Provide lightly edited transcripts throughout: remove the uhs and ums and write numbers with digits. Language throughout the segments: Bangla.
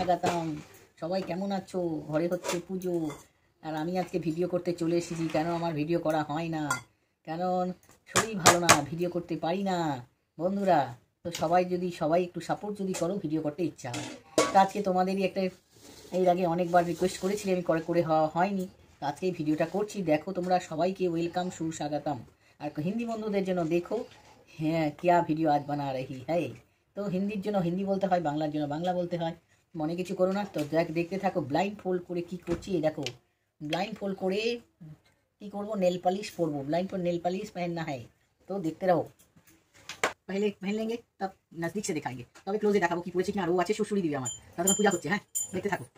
সুস্বাগতম। সবাই কেমন আছো? ঘরে হচ্ছে পুজো, আর আমি আজকে ভিডিও করতে চলে এসেছি। কেন আমার ভিডিও করা হয় না, কারণ শরীর ভালো না, ভিডিও করতে পারি না বন্ধুরা। তো সবাই একটু সাপোর্ট যদি করো, ভিডিও করতে ইচ্ছা হয়। তো আজকে তোমাদেরই একটা, এর আগে অনেকবার রিকোয়েস্ট করেছিলি, আমি করে হয়নি। তো আজকে এই ভিডিওটা করছি। দেখো তোমরা সবাইকে ওয়েলকাম, সুস্বাগতম। আর হিন্দি বন্ধুদের জন্য দেখো, হ্যাঁ কিয়া ভিডিও আজ বানা রহি হ্যাঁ। তো হিন্দির জন্য হিন্দি বলতে হয়, বাংলার জন্য বাংলা বলতে হয়, মনে কিছু করো না। তো দেখতে থাকো ব্লাইন্ড ফোল্ড করে কি করছি। এই দেখো ब्लाइंड फोल्ड করে কি করব, নেল पॉलिश পরবো। ब्लाइंड पर नेल पॉलिश पहनना है, तो देखते रहो। पहले पहन लेंगे तब नजदीक से दिखाएंगे, तब क्लोज দেখাবো কি পড়েছি কি। আর ও আছে শ্বশুরি দিবে আমার, তখন পূজা হচ্ছে। হ্যাঁ দেখতে থাকো।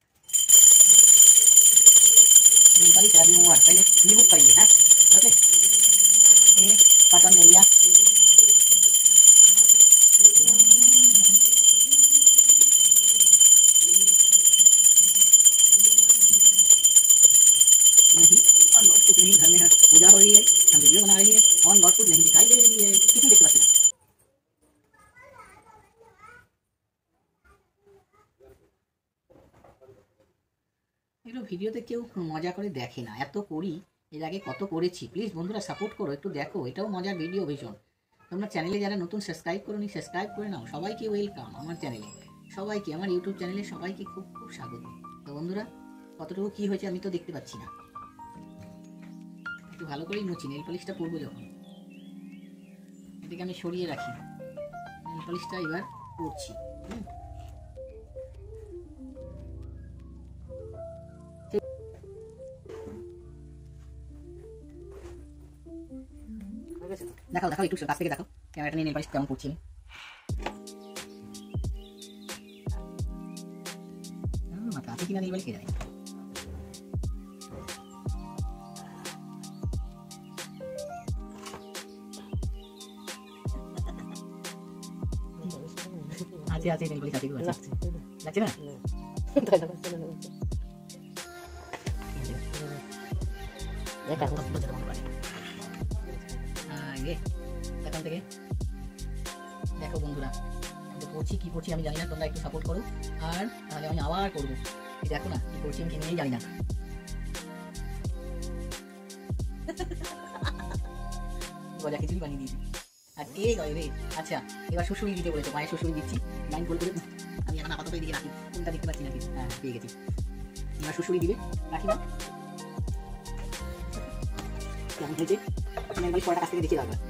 नेल पॉलिश रिमूवर पहले रिमूव करेंगे। हाँ ओके, ये कॉटन ले लिया। नहीं और नोट कुछ नहीं, घर में पूजा हो रही है, हम वीडियो बना रही है, और नोट कुछ नहीं दिखाई दे रही है, कुछ देखते पाচ্ছি না। এগুলো ভিডিওতে কেউ মজা করে দেখে না, এত করি, এর আগে কত করেছি। প্লিজ বন্ধুরা সাপোর্ট করো, একটু দেখো, এটাও মজার ভিডিও ভীষণ। তোমরা চ্যানেলে যারা নতুন সাবস্ক্রাইব করোনি, সাবস্ক্রাইব করে নাও। সবাইকে ওয়েলকাম আমার চ্যানেলে, সবাইকে আমার ইউটিউব চ্যানেলে সবাইকে খুব খুব স্বাগত। তো বন্ধুরা কতটুকু কি হয়েছে আমি তো দেখতে পাচ্ছি না, একটু ভালো করেই মুছি। নেল পলিশটা পরবো যখন, এটাকে আমি সরিয়ে রাখি। নেল পলিশটা এবার পরছি। দেখাও দেখাও, একটু কাছ থেকে দেখো, ক্যামেরাটা নিয়ে নেল পলিশ কেমন পড়ছি আমি। মাথা আছে কিনা নেল পলিশ কে জানে। আছে আছে নেল পলিশ আছে, লাগছে না? এখন থেকে দেখো বন্ধুরা, পড়ছি কি পড়ছি আমি জানি না, তোমরা একটু সাপোর্ট করো। আর তাহলে আমি আবার করবো। দেখো না কি করছি আমি, কি নিয়েই জানি না। গজা খিচুড়ি বানিয়ে দিয়েছি আর কে গয় রে। আচ্ছা এবার শ্বশুরি দিতে বলেছে, মায়ের শ্বশুরি দিচ্ছি। লাইন বল করে আমি এখন আপাতত এদিকে রাখি, কোনটা দেখতে পাচ্ছি না কিছু। হ্যাঁ পেয়ে গেছি, এবার শ্বশুরি দিবে, রাখি না। কেমন হয়েছে তুমি একবার পড়াটা কাছ থেকে দেখিয়ে দাও।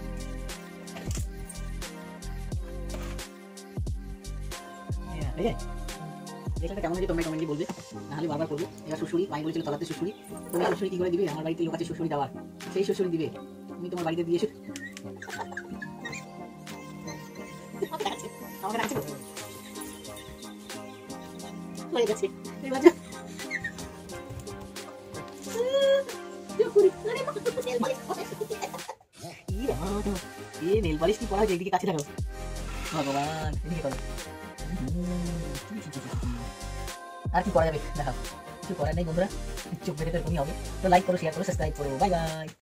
এটা কেমন হয়েছে তোমরা কমেন্টে বলবে, নাহলে বারবার করবো। এবার শ্বশুরি মাই বলেছিল তলাতে শ্বশুরি, তুমি শ্বশুরি কি করে দিবে? আমার বাড়িতে লোক আছে শ্বশুরি দেওয়ার, সেই শ্বশুরি দিবে। তুমি তোমার বাড়িতে দিয়ে এসে আমাকে রাখছে হয়ে গেছে। নেল পলিশ কি পড়া হয়েছে, এদিকে কাছে থাকো ভগবান, এদিকে করো। আর কি করা যাবে দেখাও, কিছু করার নেই বন্ধুরা, চোখ বেঁধে তো এরকমই হবে। তো লাইক করো, শেয়ার করো, সাবস্ক্রাইব করো। Bye by.